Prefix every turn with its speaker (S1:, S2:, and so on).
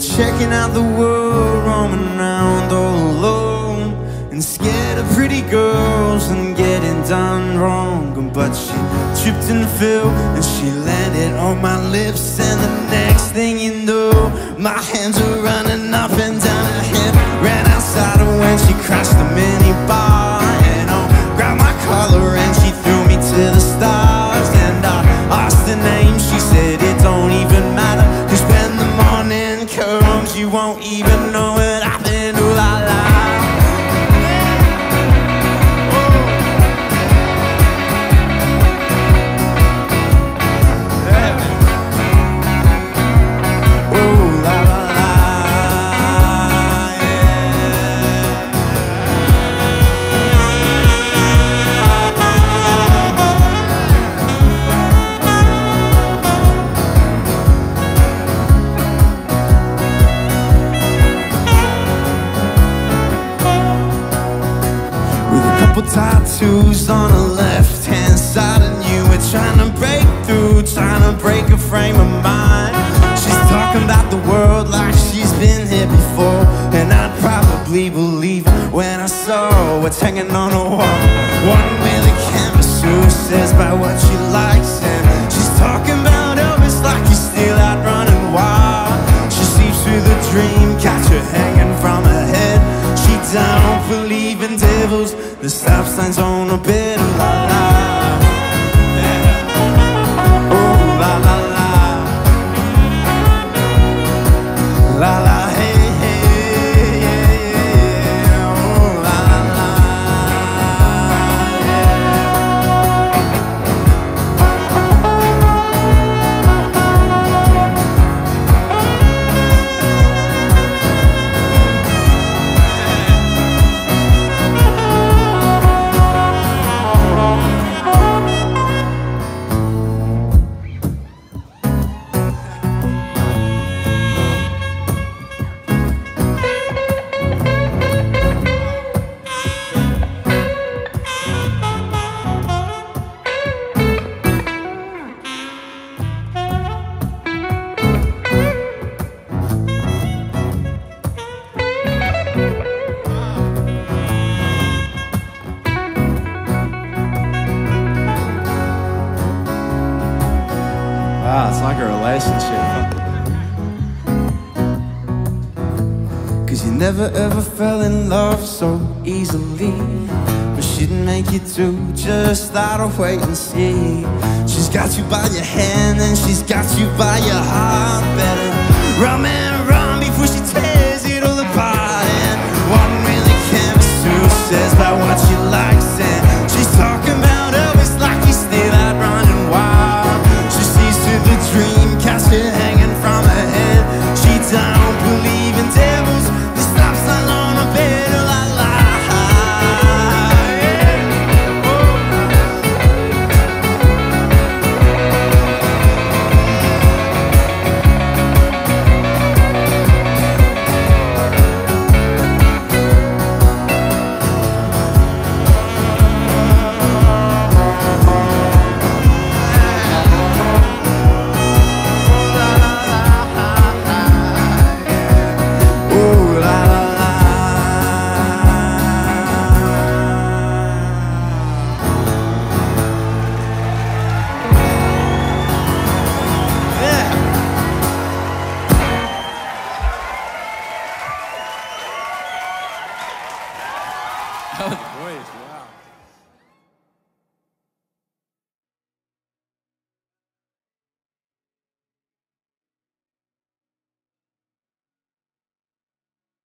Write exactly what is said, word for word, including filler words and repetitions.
S1: checking out the world, roaming around all alone, and scared of pretty girls and getting done wrong. But she tripped and fell, and she landed on my lips, and the next thing you know, my hands are running up and down her hip. Ran outside her when she crashed the minibar, and I grabbed my collar and she threw me to the stars. And I asked her name, she said it don't even matter, 'cause when the morning comes you won't even know what happened. Ooh la la. Tattoos on the left hand side, and you were trying to break through, trying to break a frame of mind. She's talking about the world like she's been here before, and I'd probably believe it when I saw what's hanging on the wall. One with a canvas who says about what she likes, and she's talking about Elvis like he's still out running wild. She sees through the dream, catch her hanging from her head. She don't believe in devils, the stop signs on a bed. La la, yeah. Oh la la la, la la, hey hey, yeah, yeah. Oh la la,
S2: wow, it's like a relationship.
S1: Cause you never ever fell in love so easily, but she'd make you do just that, or wait and see. She's got you by your hand and she's got you by your heart. Better romance